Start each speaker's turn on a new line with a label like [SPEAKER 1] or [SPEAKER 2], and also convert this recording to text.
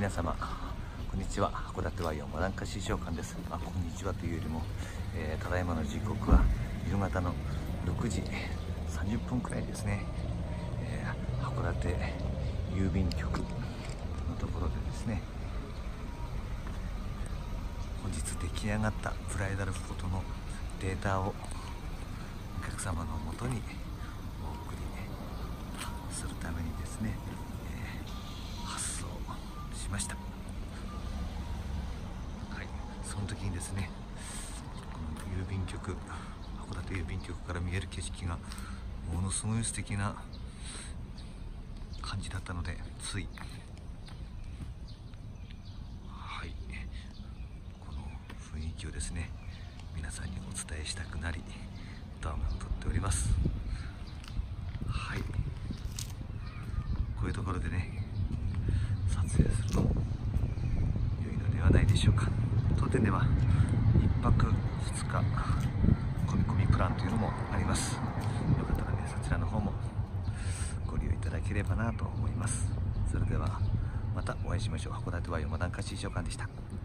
[SPEAKER 1] 皆様こんにちは。函館は4段階師匠館です。こんにちはというよりも、ただいまの時刻は夕方の6時30分くらいですね。函館郵便局のところでですね、本日出来上がったブライダルフォトのデータをお客様のもとにお送りするためにですね、発送しました。はい、その時にですね、この郵便局、函館郵便局から見える景色がものすごい素敵な感じだったので、ついこの雰囲気をですね、皆さんにお伝えしたくなり動画を撮っております。はい、こういうところでね、撮影するのも良いのではないでしょうか。当店では1泊2日込み込みプランというのもあります。よかったらね、そちらの方もご利用いただければなと思います。それではまたお会いしましょう。函館は4段階師匠館でした。